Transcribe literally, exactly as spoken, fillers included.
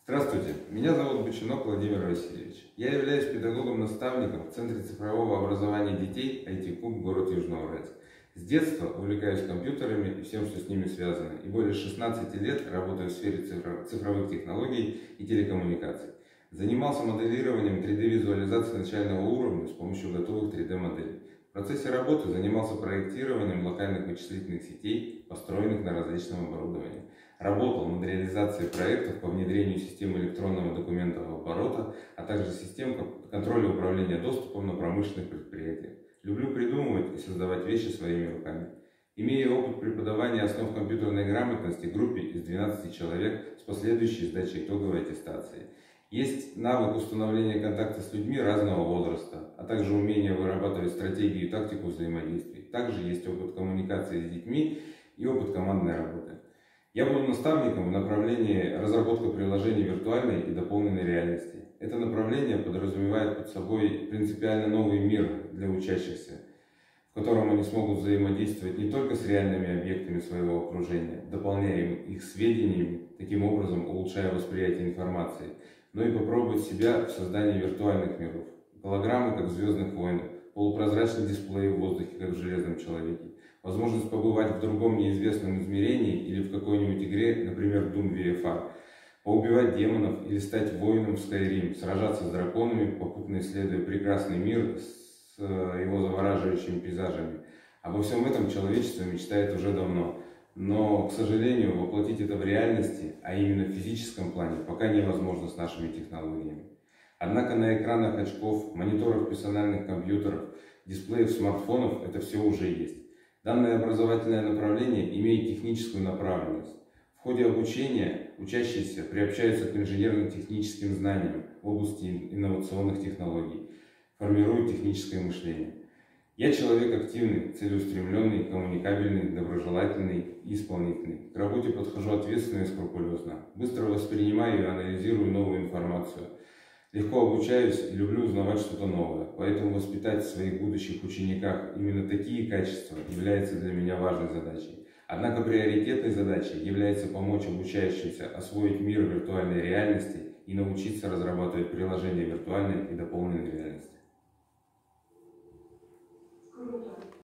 Здравствуйте, меня зовут Бочинок Владимир Васильевич. Я являюсь педагогом-наставником в Центре цифрового образования детей ай ти-клуб город Южноуральск. С детства увлекаюсь компьютерами и всем, что с ними связано, и более шестнадцати лет работаю в сфере цифровых технологий и телекоммуникаций. Занимался моделированием три дэ визуализации начального уровня с помощью готовых три дэ моделей. В процессе работы занимался проектированием локальных вычислительных сетей, построенных на различном оборудовании. Работал над реализацией проектов по внедрению системы электронного документового оборота, а также систем контроля управления доступом на промышленных предприятиях. Люблю придумывать и создавать вещи своими руками. Имею опыт преподавания основ компьютерной грамотности группе из двенадцати человек с последующей сдачей итоговой аттестации. Есть навык установления контакта с людьми разного возраста, а также умение вырабатывать стратегию и тактику взаимодействий. Также есть опыт коммуникации с детьми и опыт командной работы. Я буду наставником в направлении разработки приложений виртуальной и дополненной реальности. Это направление подразумевает под собой принципиально новый мир для учащихся, в котором они смогут взаимодействовать не только с реальными объектами своего окружения, дополняя их сведениями, таким образом улучшая восприятие информации, но и попробовать себя в создании виртуальных миров. Голограммы, как в «Звездных войнах», полупрозрачный дисплей в воздухе, как в «Железном человеке», возможность побывать в другом неизвестном измерении или в какой-нибудь игре, например, Doom ви эф ар, поубивать демонов или стать воином в Skyrim, сражаться с драконами, попутно исследуя прекрасный мир с его завораживающими пейзажами. Обо всем этом человечество мечтает уже давно, но, к сожалению, воплотить это в реальности, а именно в физическом плане, пока невозможно с нашими технологиями. Однако на экранах очков, мониторах персональных компьютеров, дисплеев смартфонов это все уже есть. Данное образовательное направление имеет техническую направленность. В ходе обучения учащиеся приобщаются к инженерно-техническим знаниям в области инновационных технологий, формируют техническое мышление. Я человек активный, целеустремленный, коммуникабельный, доброжелательный и исполнительный. К работе подхожу ответственно и скрупулезно. Быстро воспринимаю и анализирую новую информацию. Легко обучаюсь и люблю узнавать что-то новое, поэтому воспитать в своих будущих учениках именно такие качества является для меня важной задачей. Однако приоритетной задачей является помочь обучающимся освоить мир виртуальной реальности и научиться разрабатывать приложения виртуальной и дополненной реальности.